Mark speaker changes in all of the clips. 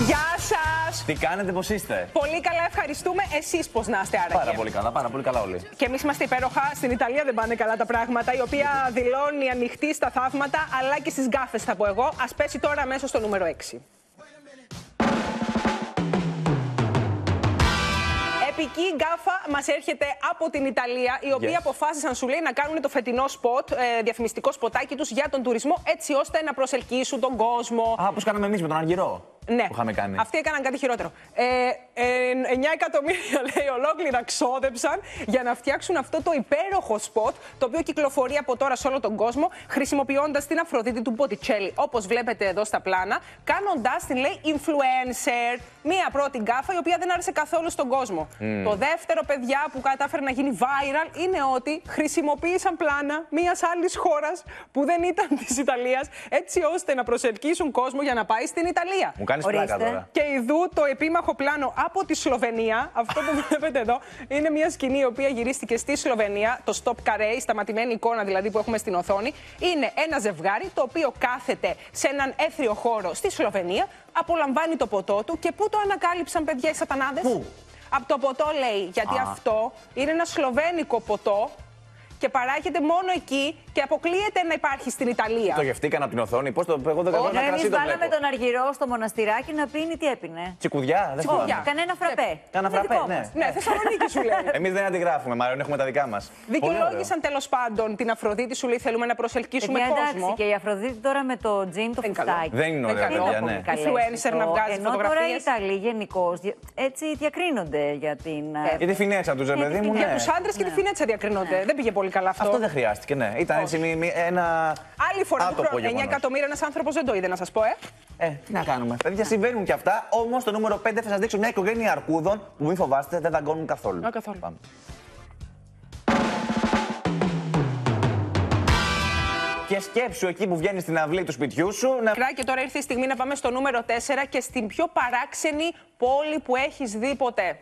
Speaker 1: Γεια σας!
Speaker 2: Τι κάνετε, πώς είστε?
Speaker 1: Πολύ καλά, ευχαριστούμε. Εσείς πώς να είστε, άραγε?
Speaker 2: Πάρα πολύ καλά όλοι.
Speaker 1: Και εμείς είμαστε υπέροχα. Στην Ιταλία δεν πάνε καλά τα πράγματα, η οποία δηλώνει ανοιχτή στα θαύματα, αλλά και στις γκάφες, θα πω εγώ. Ας πέσει τώρα αμέσως στο νούμερο 6. Επική γκάφα μας έρχεται από την Ιταλία, οι οποίοι αποφάσισαν, σου λέει, να κάνουν το φετινό σποτ, διαφημιστικό σποτάκι τους για τον τουρισμό, έτσι ώστε να προσελκύσουν τον κόσμο.
Speaker 2: Α, πώς κάναμε εμείς με τον Αργυρό.
Speaker 1: Ναι,
Speaker 2: που είχαμε κάνει.
Speaker 1: Αυτοί έκαναν κάτι χειρότερο. 9 εκατομμύρια, λέει, ολόκληρα ξόδεψαν για να φτιάξουν αυτό το υπέροχο σποτ, το οποίο κυκλοφορεί από τώρα σε όλο τον κόσμο, χρησιμοποιώντας την Αφροδίτη του Μποτιτσέλη, όπως βλέπετε εδώ στα πλάνα, κάνοντας την, λέει, influencer. Μία πρώτη γκάφα, η οποία δεν άρεσε καθόλου στον κόσμο. Το δεύτερο, παιδιά, που κατάφερε να γίνει viral είναι ότι χρησιμοποίησαν πλάνα μιας άλλης χώρας που δεν ήταν της Ιταλίας, έτσι ώστε να προσελκύσουν κόσμο για να πάει στην Ιταλία. Και ειδού το επίμαχο πλάνο από τη Σλοβενία. Αυτό που βλέπετε εδώ είναι μια σκηνή η οποία γυρίστηκε στη Σλοβενία. Το stop carré, η σταματημένη εικόνα δηλαδή που έχουμε στην οθόνη. Είναι ένα ζευγάρι το οποίο κάθεται σε έναν έθριο χώρο στη Σλοβενία, απολαμβάνει το ποτό του και πού το ανακάλυψαν, παιδιά, οι σατανάδες?
Speaker 2: Πού?
Speaker 1: Από το ποτό, λέει, γιατί αυτό είναι ένα σλοβένικο ποτό και παράγεται μόνο εκεί και αποκλείεται να υπάρχει στην Ιταλία.
Speaker 2: Το γευτήκαν από την οθόνη. Πώς το εγώ δεν κατάλαβα.
Speaker 3: Εμείς βάλαμε τον Αργυρό στο μοναστηράκι να πίνει τι έπινε.
Speaker 2: Τσικουδιά, δεν θυμάμαι.
Speaker 3: Κανένα φραπέ.
Speaker 2: Κάνα φραπέ, ναι.
Speaker 1: Ναι, Θεσσαλονίκη σου λέει.
Speaker 2: Εμείς δεν αντιγράφουμε, μάλλον έχουμε τα δικά μας.
Speaker 1: Δικαιολόγησαν τέλος πάντων την Αφροδίτη, σου λέει, θέλουμε να προσελκύσουμε κόσμο.
Speaker 3: Εντάξει, και η Αφροδίτη τώρα με το τζιν, το φουστάκι.
Speaker 2: Δεν είναι ωραία, παιδιά, ναι.
Speaker 1: Influencer να βγάζει
Speaker 3: ενώ
Speaker 1: φωτογραφίες.
Speaker 3: τώρα οι Ιταλοί γενικώς έτσι διακρίνονται για την.
Speaker 2: Για τη φινέτσα του, παιδί μου.
Speaker 1: Για τους άντρες και τη φινέτσα διακρίνονται. Δεν πήγε πολύ καλά αυτό.
Speaker 2: Αυτό δεν χρειάστηκε, ναι. Ήταν έτσι ένα.
Speaker 1: Άλλη φορά του χρόνου. 9 εκατομμύρια ένας άνθρωπος δεν το είδε, να σας πω,
Speaker 2: Τι να κάνουμε. Παιδιά, συμβαίνουν και αυτά. Όμως στο νούμερο 5 θα σας δείξω μια οικογένεια αρκούδων που μην φοβάστε, δεν δαγκώνουν καθόλου.
Speaker 1: Καθόλου.
Speaker 2: Πάμε. Και σκέψου εκεί που βγαίνει στην αυλή του σπιτιού σου.
Speaker 1: Και τώρα ήρθε η στιγμή να πάμε στο νούμερο 4 και στην πιο παράξενη πόλη που έχεις δει ποτέ.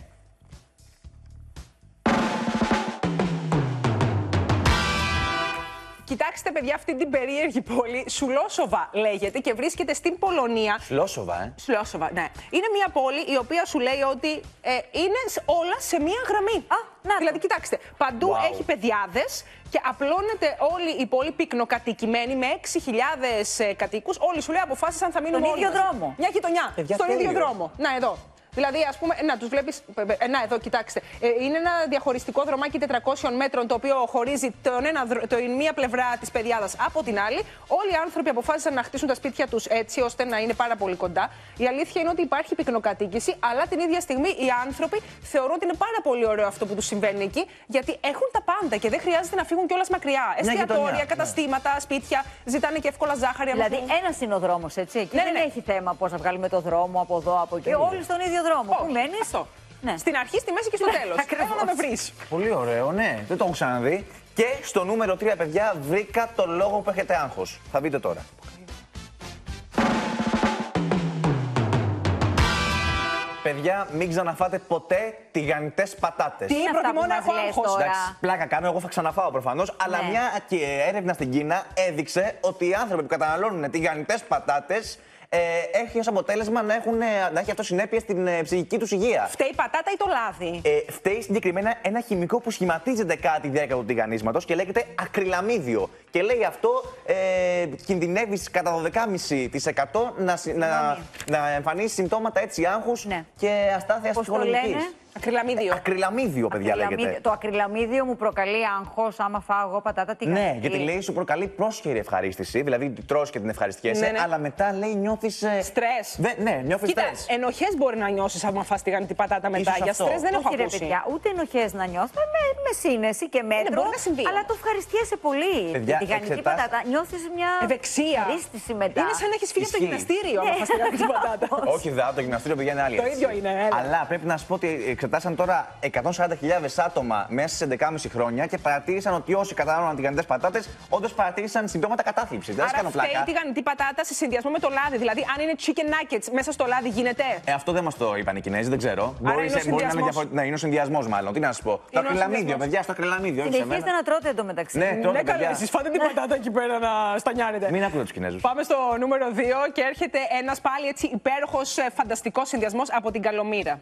Speaker 1: Κοιτάξτε, παιδιά, αυτή την περίεργη πόλη, Σουλόσοβα λέγεται και βρίσκεται στην Πολωνία.
Speaker 2: Σουλόσοβα,
Speaker 1: Σουλόσοβα, ναι. Είναι μια πόλη η οποία σου λέει ότι είναι όλα σε μια γραμμή. Δηλαδή, κοιτάξτε, παντού έχει πεδιάδες και απλώνεται όλη η πόλη πυκνοκατοικημένη με 6.000 κατοίκους. Όλοι, σου λέει, αποφάσισαν θα μείνουν
Speaker 3: στον ίδιο δρόμο.
Speaker 1: Μια γειτονιά. Στον ίδιο δρόμο. Να, εδώ. Δηλαδή, ας πούμε, να τους βλέπεις. Να, εδώ, κοιτάξτε. Είναι ένα διαχωριστικό δρομάκι 400 μέτρων το οποίο χωρίζει την μία πλευρά της πεδιάδας από την άλλη. Όλοι οι άνθρωποι αποφάσισαν να χτίσουν τα σπίτια τους έτσι ώστε να είναι πάρα πολύ κοντά. Η αλήθεια είναι ότι υπάρχει πυκνοκατοίκηση, αλλά την ίδια στιγμή οι άνθρωποι θεωρούν ότι είναι πάρα πολύ ωραίο αυτό που τους συμβαίνει εκεί, γιατί έχουν τα πάντα και δεν χρειάζεται να φύγουν κιόλας μακριά. Εστιατόρια, καταστήματα, σπίτια, ζητάνε και εύκολα ζάχαρη.
Speaker 3: Δηλαδή, ένας είναι ο δρόμος, έτσι. Εκεί δεν έχει θέμα πώς να βγάλουμε το δρόμο από εδώ, από εκεί. Όλοι στον ίδιο δρόμο. Πού μένεις?
Speaker 1: Αυτό. Ναι. Στην αρχή, στη μέση και στο τέλος. Θέλω να με βρεις.
Speaker 2: Πολύ ωραίο, ναι. Δεν το έχω ξαναδεί. Και στο νούμερο 3, παιδιά, βρήκα το λόγο που έχετε άγχος. Θα δείτε τώρα. Παιδιά, μην ξαναφάτε ποτέ τηγανιτές πατάτες.
Speaker 1: Τι προτιμώ να έχω άγχος.
Speaker 2: Εντάξει, πλάκα κάνω, εγώ θα ξαναφάω προφανώς. Αλλά μια έρευνα στην Κίνα έδειξε ότι οι άνθρωποι που καταναλώνουν τηγανιτές πατάτες έχει ως αποτέλεσμα να έχει αυτό συνέπειες στην ψυχική τους υγεία.
Speaker 1: Φταίει η πατάτα ή το λάδι?
Speaker 2: Φταίει συγκεκριμένα ένα χημικό που σχηματίζεται κατά τη διάρκεια του τηγανίσματος και λέγεται ακριλαμίδιο. Και λέει αυτό κινδυνεύεις κατά 12,5% να εμφανίσει συμπτώματα έτσι άγχους και αστάθειας ψυχολογικής.
Speaker 1: Ακριλαμίδιο.
Speaker 2: Ακριλαμίδιο, παιδιά, λέγεται.
Speaker 3: Το ακριλαμίδιο μου προκαλεί άγχος άμα φάω εγώ πατάτα τηγανιτή.
Speaker 2: Ναι, γιατί λέει σου προκαλεί πρόσχερη ευχαρίστηση, δηλαδή τρως και την ευχαριστιέσαι, αλλά μετά λέει νιώθεις.
Speaker 1: Στρες.
Speaker 2: Ναι, νιώθεις στρες.
Speaker 1: Ενοχές μπορεί να νιώσεις άμα φας τηγανιτή πατάτα μετά. Για στρες δεν έχω ακούσει.
Speaker 3: Παιδιά, ούτε ενοχές να νιώσεις. Με σύνεση και μέτρο. Αλλά το ευχαριστιέσαι πολύ.
Speaker 2: Παιδιά,
Speaker 3: τηγανιτή πατάτα νιώθεις μια
Speaker 1: ευεξία.
Speaker 3: Ευχαρίστηση μετά.
Speaker 1: Είναι σαν να έχεις φύγει από το γυμναστήριο άμα φας τηγανιτή πατάτα.
Speaker 2: Όχι, το γυμναστήριο, παιδιά, είναι άλλη.
Speaker 1: Το ίδιο είναι.
Speaker 2: Αλλά πρέπει να σου πω ότι εξετάσαν τώρα 140.000 άτομα μέσα σε 11,5 χρόνια και παρατήρησαν ότι όσοι κατανάλωναν τηγανιτές πατάτες, όντως παρατήρησαν συμπτώματα κατάθλιψης. Δεν
Speaker 1: Άρα φταίει η τηγανιτή πατάτα σε συνδυασμό με το λάδι. Δηλαδή, αν είναι chicken nuggets μέσα στο λάδι, γίνεται.
Speaker 2: Αυτό δεν μας το είπαν οι Κινέζοι, δεν ξέρω.
Speaker 1: Άρα είναι
Speaker 2: Ναι, είναι ο συνδυασμός μάλλον. Τι να σας πω. Το ακριλαμίδιο, παιδιά, στο ακριλαμίδιο.
Speaker 3: Συνεχίζετε να τρώτε εντωμεταξύ.
Speaker 2: Ναι,
Speaker 1: Ναι, καλά, εσείς φάτε την πατάτα εκεί πέρα να στανιάρετε.
Speaker 2: Μην ακούτε τους Κινέζους.
Speaker 1: Πάμε στο νούμερο 2 και έρχεται ένας πάλι έτσι υπέροχος φανταστικός συνδυασμός από την Καλομήρα.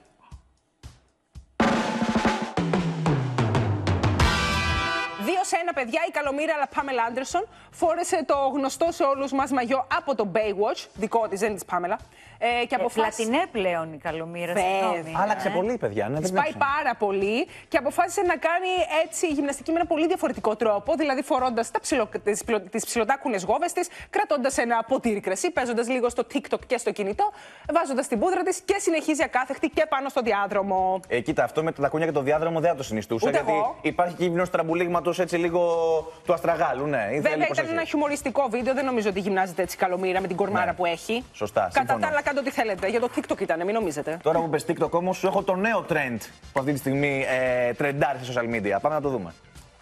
Speaker 1: 2-1, παιδιά, η Καλομήρα αλλά Πάμελα Άντερσον φόρεσε το γνωστό σε όλους μας μαγιό από το Baywatch, δικό της, δεν είναι της Πάμελα. Και
Speaker 3: Πλατινέ πλέον η Καλομήρα.
Speaker 2: Άλλαξε πολύ, παιδιά. Ναι,
Speaker 1: πάει πάρα πολύ και αποφάσισε να κάνει έτσι γυμναστική με ένα πολύ διαφορετικό τρόπο. Δηλαδή, φορώντας τις ψιλοτάκουνες γόβες της, κρατώντας ένα ποτήρι κρασί, παίζοντας λίγο στο TikTok και στο κινητό, βάζοντας την πούδρα της και συνεχίζει ακάθεκτη και πάνω στο διάδρομο.
Speaker 2: Κοίτα, αυτό με τα τακούνια και το διάδρομο δεν θα το συνιστούσα.
Speaker 1: Ούτε
Speaker 2: γιατί
Speaker 1: εγώ.
Speaker 2: υπάρχει κίνδυνος τραμπουλίγματος έτσι λίγο του αστραγάλου. Ναι,
Speaker 1: Βέβαια, ήταν ένα χιουμοριστικό βίντεο. Δεν νομίζω ότι γυμνάζεται έτσι η Καλομήρα με την κορμάρα που έχει.
Speaker 2: Σωστά.
Speaker 1: Κατά τα άλλα, κάντε ό,τι θέλετε. Για το TikTok ήταν, μην νομίζετε.
Speaker 2: Τώρα που πες TikTok όμως, σου έχω το νέο trend που αυτή τη στιγμή τρεντάρει σε social media. Πάμε να το δούμε.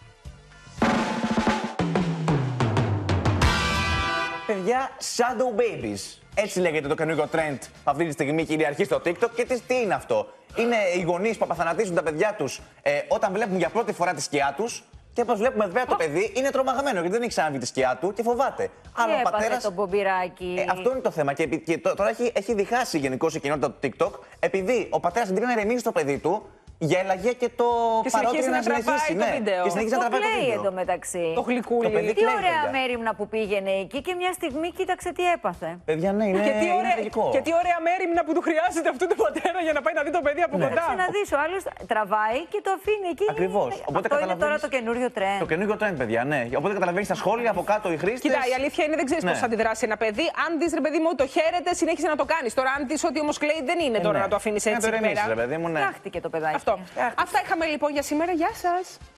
Speaker 2: Παιδιά, shadow babies. Έτσι λέγεται το καινούργιο trend που αυτή τη στιγμή κυριαρχεί στο TikTok. Και τι είναι αυτό? Είναι οι γονείς που απαθανατίζουν τα παιδιά τους όταν βλέπουν για πρώτη φορά τη σκιά τους. Και όπως βλέπουμε βέβαια το παιδί είναι τρομαγμένο γιατί δεν έχει ξαναβεί τη σκιά του και φοβάται.
Speaker 3: Αλλά ο πατέρας. Το μπομπιράκι.
Speaker 2: Αυτό είναι το θέμα. Και τώρα έχει διχάσει γενικώς η κοινότητα του TikTok επειδή ο πατέρας αντί να ηρεμήσει το παιδί του, γέλαγε και το
Speaker 1: παρότρινε να τραβάει το βίντεο.
Speaker 2: Και συνέχισε να τραβάει το βίντεο.
Speaker 3: Εντωμεταξύ.
Speaker 1: Το γλυκούλι.
Speaker 3: Τι ωραία μέριμνα που πήγαινε εκεί και μια στιγμή κοίταξε τι έπαθε.
Speaker 2: Παιδιά, ναι, είναι τραγικό.
Speaker 1: Και τι ωραία μέριμνα που του χρειάζεται αυτού του πατέρα για να πάει να δει το παιδί από κοντά.
Speaker 3: Κοίταξε να δεις, ο άλλος τραβάει και το αφήνει εκεί.
Speaker 2: Ακριβώς.
Speaker 3: Αυτό είναι τώρα το καινούριο trend.
Speaker 2: Το καινούριο trend, παιδιά, ναι. Οπότε καταλαβαίνεις στα σχόλια από κάτω οι χρήστες.
Speaker 1: Κοίτα, η αλήθεια είναι δεν ξέρεις πώς θα αντιδράσει ένα παιδί. Αν δεις, ρε παιδί μου, το χαίρεται, συνέχισε να το κάνεις. Τώρα, αν δεις ότι όμως κλαίει, δεν είναι τώρα να το αφήνεις έτσι.
Speaker 3: Φτιάχτηκε το παιδάκι.
Speaker 1: Αυτά είχαμε λοιπόν για σήμερα. Γεια σας.